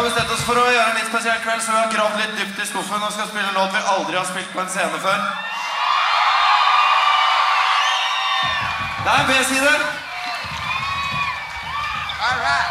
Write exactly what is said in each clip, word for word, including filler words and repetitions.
bestemt oss for å gjøre en litt spesiell kveld, så vi har gravd litt dypt i skuffen og skal spille en låt vi aldri har spilt på en scene før. Det er en B-side. All right.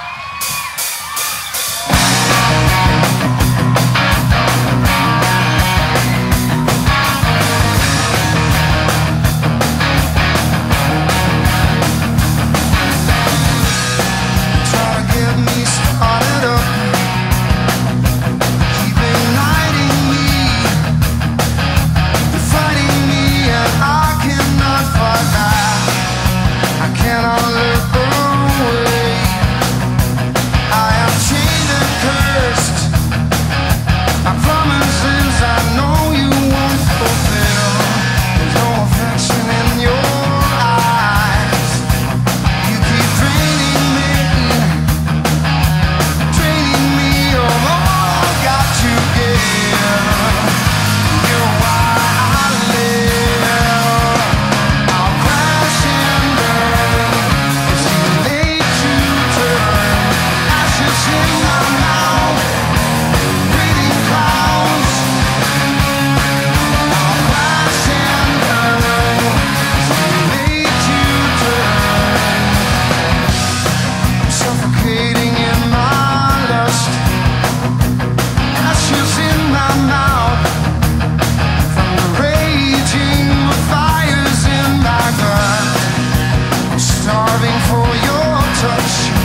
Starving for your touch.